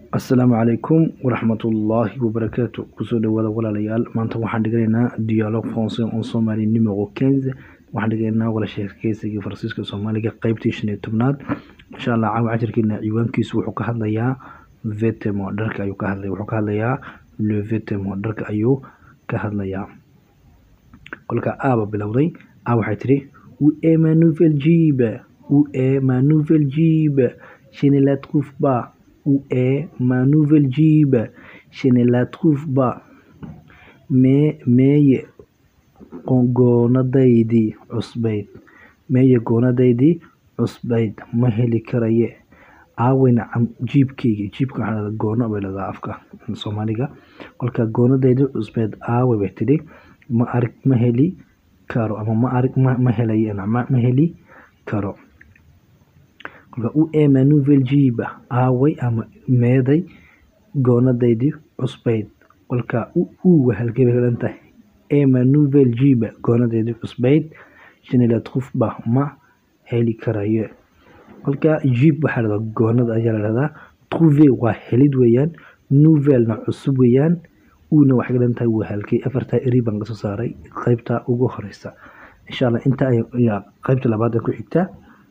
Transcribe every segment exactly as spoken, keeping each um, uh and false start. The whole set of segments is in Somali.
السلام عليكم ورحمة الله وبركاته كسود ولا ولا ليال ما أنت واحد دقينا ديالوج فرنسي أو سومالي نيميرو خمسة واحد دقينا ولا شيء كيسي فرنسيسكو سومالي قيبتي شنو تبناد إن شاء الله عاو عجر كنا يوان كيس وحكا هذا يا فيتمو درك أيو كهذا وحكا هذا يا لو فيتمو درك أيو كهذا يا قولك آبا بلودي أو حيتري و إيه ما نوفل جيبة و إيه ما نوفل جيبة شنو لا تخوف با Où est ma nouvelle Jeep? Je ne la trouve pas. Mais, mais, goonadaydii cusbayd. Meye goonadaydii cusbayd ma heli karaye. Aawayna jiibkayga. Jiibka waxaa la goono bay leedahay afka Soomaaliga. Kolka goonadaydii cusbayd aaway bay tidhi ma arag ma heli karo ama ma arag ma, ma helaye ma, ma heli karo. Où est ma nouvelle Jeep? Aaway ama meeday goonadaydii cusbayd. Kolka u u halkee bay ka tahay ee ma nouvelle Jeep goonadaydii cusbayd. Je ne la trouve pas ma heli karayo. Kolka Jeep waxaa la goonada ayaa la yiraahdaa. Trouver waa helid weeyaan. Nouvelle na cusub weeyaan. Una waxay ka tahay waa halkee afarta eri baan ka soo saaray qaybta ugu horeysa. Insha Allah inta ayaa qaybta labaad ku xigta.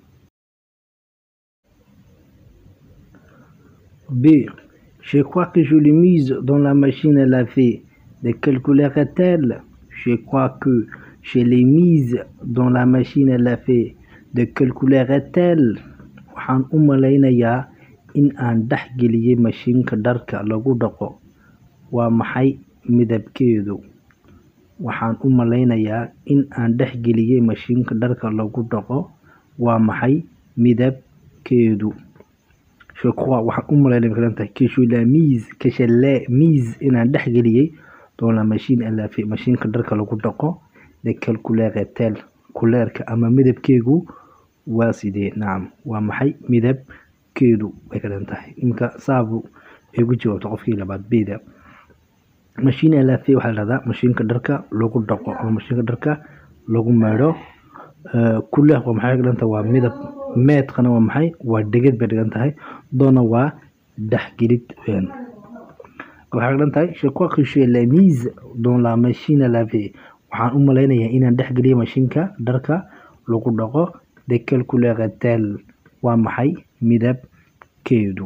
B. Je crois que je l'ai mise dans la machine à laver. De quelle couleur est-elle? Je crois que je l'ai mise dans la machine à laver. De quelle couleur est-elle? Waxaan u malaynayaa in aan dhex geliyay mashiinka dharka lagu dhaqo. Waa maxay midabkeedu? Waxaan u malaynayaa in aan dhex geliyay mashiinka dharka lagu dhaqo. Waa maxay midabkeedu? Je crois waxaan u malaynayaa que je l'ai mise que je l'ai mise inaan dhex geliyay dans la machine à laver mashiinka dharka lagu dhaqo. De quelle couleur est-elle? Couleur-ka ama midabkeegu waa sidee? Nacam waa maxay midabkeedu way ka tahay. Imka saabu ay ugu jawaabto qofkii labaad beeda. Machine à laver waxaa la yiraahdaa mashiinka dharka lagu dhaqo ama mashiinka dharka lagu maydho. Couleur waa maxay ka tahay waa midab. Meedkana waa maxay waa dhigid bay dhigan tahay. Doona waa dhexgelid weyn. Waxay ka tahay je crois que je l'ai mise dans la machine à laver. Waxaan u malaynayaa inaan dhex geliyay mashiinka dharka lagu dhaqo. De quelle couleur est-elle? Waa maxay midabkeedu?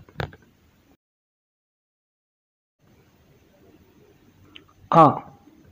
A.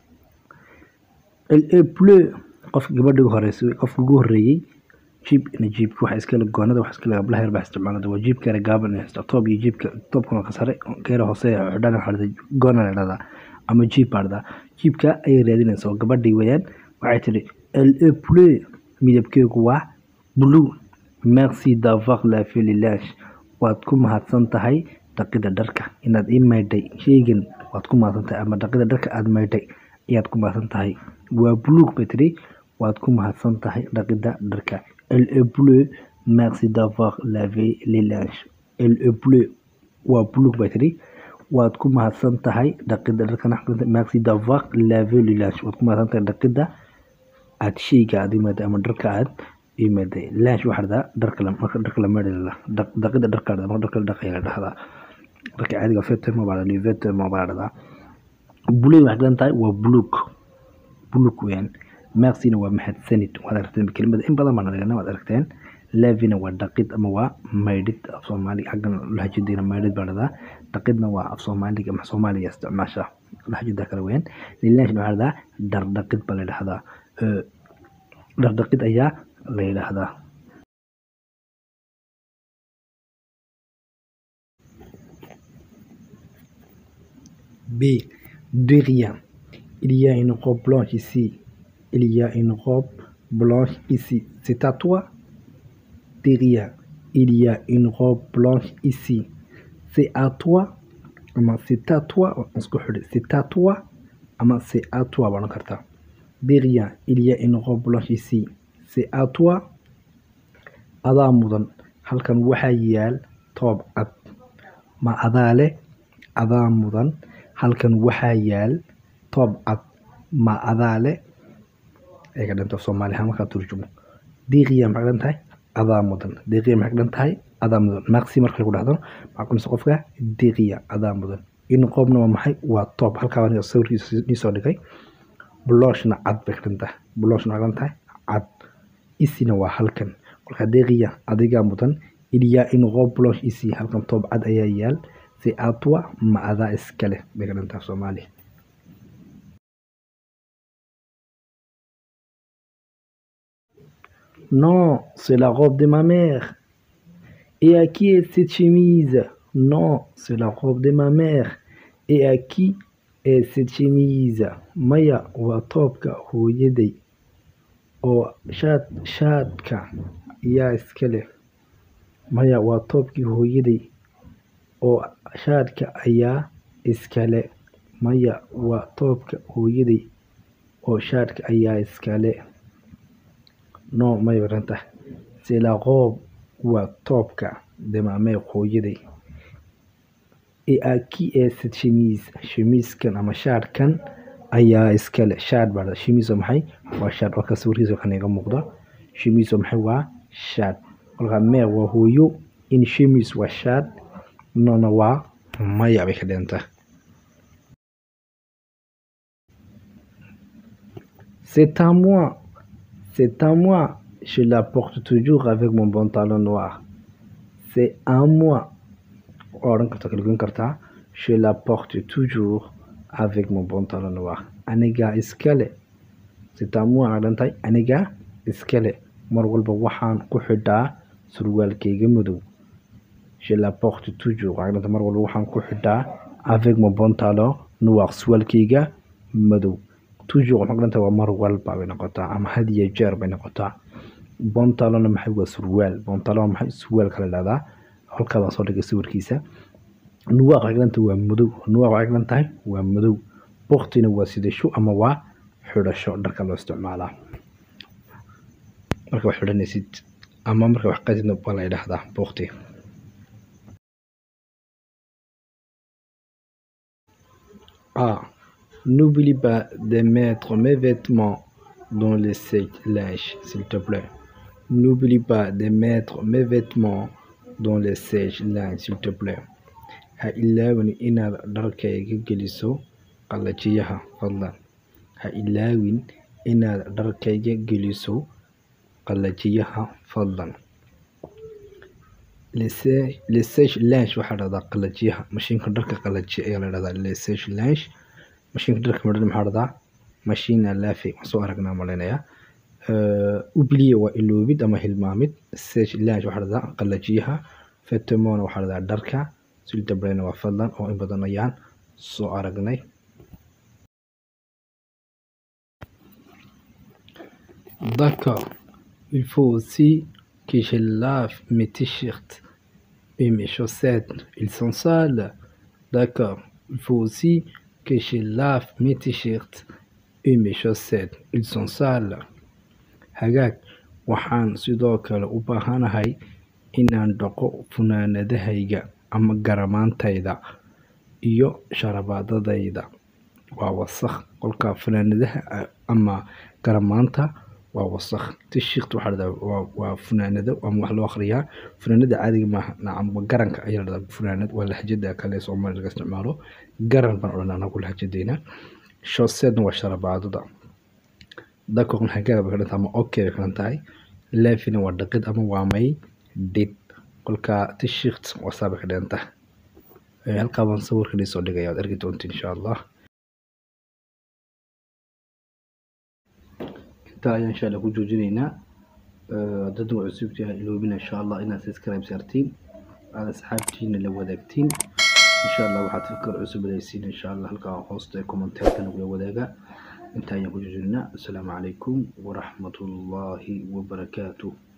Elle est bleue. qof gabadha ugu horeysay qofka ugu horeeyay jeep ina jeep waxa iska la goonada waxa iska la gabdhaha yar baa isticmaalada waa jeep kale gaaban ee top iyo jeepka topkana ka sare geera hoose xidhan xarada goona leedahay ama jeep arda jeepka ay raadinayso gabadhii weeyaan waxay tiri elle est bleue midabkeedu waa blue. Merci d'avoir lavé le linge. waad ku mahadsan tahay dhaqida dharka inaad ii maydhay sheygan waad ku mahadsan tahay ama dhaqida dharka aad maydhay ayaad ku mahadsan tahay. waa blue betri waad ku mahadsan tahay dhaqida dharka. Elle est bleue. Merci d'avoir lavé les linges. Elle est bleue. waa blue betri waad ku mahadsan tahay dhaqida dharka. Merci d'avoir lavé les linges. waad ku mahadsan tahay dhaqida aad sheyga aad imaday ama dharka aad imaday. Linge waxa la dharka la marka dharka la maydhay la dhaqida dharka ama dharka la dhaqay la dhahdaa. Marka caadiga fetter ma baada livet ma baada. Blue waxa ka tahay waa blue blue weeyaan. Merci na waa mahadsanid. waad aragteen kelmadda in badan baan aragnaa waad aragteen. Lavina waa dhaqid ama waa maydhid af Soomaali xaggan lahjadiina maydhid baa ladaa. dhaqidna waa af Soomaali ama Soomaaliya isticmaasha lahjada kale weeyaan. Lillahi waxa la dhar dhaqid baa la dhahdaa. dhar dhaqid ayaa la yiraahdaa. B. De rien. Il y a une robe blanche ici. Il y a une robe blanche ici. C'est à toi? De rien. Il y a une robe blanche ici. C'est à toi? Ama c'est à toi. C'est à toi? Ama c'est à toi. De rien. Il y a une robe blanche ici. C'est à toi? Adaa mudan. Halkan waxaa yaal toob cad. Ma adaa leh? Adaa mudan. Halkan waxaa yaal toob cad. Ma adaa leh? Eega dhanto Soomaali ahaan markaa turjumo. Deeqiya maxay dhan tahay? Adaa mudan. Deeqiya maxay dhan tahay? adaa mudan. Merci marka lagu dhahdo maxaa ku noqon qofka deqiya adaa mudan. In qoobna waa maxay waa top halka waan sawirkiisa ni soo dhigay. Blushna cad bay ka dhantahay. Blushna waa tahay cad. Isina waa halkan. Kolka deqiya adiga mudan. Il y a une robe blanche ici halkan top cad ayaa yaal. C'est à toi ma adaa iskale bay ka dhantahay Soomaali. Non, c'est la robe de ma mère. Et à qui est cette chemise? Non, c'est la robe de ma mère. Et à qui est cette chemise? Maya waa toobka hooyaday. Oo shaad shaadka yaa iskale. Maya waa toobkii hooyaday. Oo shaadka ayaa iskale. Maya waa toobka hooyaday. Oo shaadka ayaa iskale. Non, maya baranta. C'est la robe waa toobka de ma mère hooyaday. Et à qui est cette chemise? Chemise kan ama shaadkan ayaa iskale. Shaad baa chemise maxay? Waa shaad oo ka sawirkiisa kan iga muuqda. Chemise maxay waa shaad. Kolka mère waa hooyo. In chemise waa shaad. Non waa maya bay ka dhantahay. C'est à moi. C'est à moi. Je la porte toujours avec mon pantalon noir. C'est à moi. Oran karta kala karta. Je la porte toujours avec mon pantalon noir. Aniga iskale. C'est à moi adantay. Aniga iskale. Mar walba waxaan ku xidhaa surwaalkayga madow. Je la porte toujours. Adanta mar walba waxaan ku xidhaa avec mon pantalon noir surwaalkayga madow. Toujours waxaan adanta waa mar walba bay noqotaa ama had iyo jeer bay noqotaa. Pantalon maxay waa surwaal. Pantalon maxay surwaal kala leedahay. Halka baan soo dhigay sawirkiisa. Noir adanta waa madow. Noir adanta waa madow. Portina waa sidasho ama waa xidhasho dharka loo isticmaalaa. Marka wax xidhanaysid ama marka wax qaadidna waa la yiraahdaa porti. Ah, n'oublie pas de mettre mes vêtements dans le sèche-linge, s'il te plaît. N'oublie pas de mettre mes vêtements dans le sèche-linge, s'il te plaît. Ha ilaawin inaad dharkayga geliso qalajiyaha fadlan. Ha ilaawin inaad dharkayga geliso qalajiyaha fadlan. Le sèche-linge waxaa la dhahdaa qalajiyaha. Mashiinka dharka qalajiya ayaa la dhahdaa le sèche-linge. Mashiinka dharka madhan maxaa la dhahdaa machine à laver. Waan soo aragnaa malaynayaa. Oublier waa iloobid ama hilmaamid. Sèche-linge waxaa la dhahdaa qalajiyaha. Vêtements waxaa la dhahdaa dharka. S'il te plaît waa fadlan oo in badan ayaan soo aragnay. D'accord. Il faut aussi que je lave mes t-shirts et mes chaussettes. Ils sont sales. D'accord. Il faut aussi que je lave mes t-shirts et mes chaussettes. Ils sont sales. Hagaag waxaan sidoo kale u baahanahay inaan dhaqo funaanadahayga ama garamaantayda iyo sharabaadadayda. Waa wasakh. Kolka funaanadaha ama garamaanta waa wasakh. T-shirt waxaa la waa waa funaanado ama wax loo akhriyaa. Funaanada caadiga maaha nacam garanka ayaa la funaanad waa lahjada kale Soomaaliga laga isticmaalo. Garan baan odhanaa anagu lahjadayna. Chaussettes waa sharabaadada. D'accord hagaag bay ka dhantahay ama okay bay ka dhantahay. Lavina waa dhaqid ama waa may dib. Kolka t-shirt waa saabay ka dhantahay. Halka baan sawirka soo dhigay aad arki doonto insha Allah. inta ayaan insha Allah ku joojinaynaa. dad waa cusub tahay iloobina insha Allah inaad subscribe saartiin aad asxaabtiina la wadaagtiin insha Allah waxaad fikir cusub leeysiin insha Allah halka hoosta comment-ka nagu wadaaga. inta ayaan ku joojinaynaa. Assalaamu calaykum wa rahmatullahi wa barakaatuh.